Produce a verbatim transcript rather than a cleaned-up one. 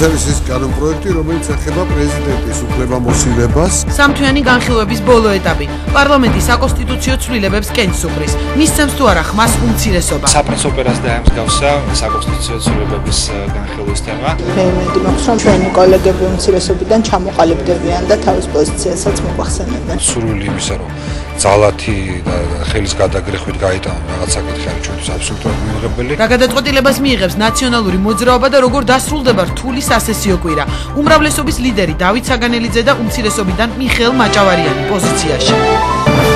არის ის კანონპროექტი, რომელიც ეხება პრეზიდენტის უფლებამოსილებას. სამთვიანი განხილვების ბოლო ეტაპი. პარლამენტი საკონსტიტუციო ცვლილებებს კენჭს უყრის. მისცემს თუ არა ხმას უმცირესობა. საპრინციპო დაემსგავსა საკონსტიტუციო ცვლილებების განხილვის თემა. მე იმედი მაქვს, რომ ჩვენი კოლეგები უმცირესობიდან ჩამოყალიბდებიან და თავის პოზიციასაც მოგვახსენებენ. სურვილი იმისა, რომ ძალათი და ხელის გადაგრეხვით გაიტანონ რაღაც საკითხი არის ჩვენთვის აბსოლუტურად მიუღებელი. რა გადაწყვეტილებას მიიღებს ნაციონალური მოძრაობა და როგორ დასრულდება რთული სასესიო კვირა. უმრავლესობის ლიდერი დავით საგანელიძე და უმცირესობიდან მიხეილ მაჭავარიანი პოზიციაში.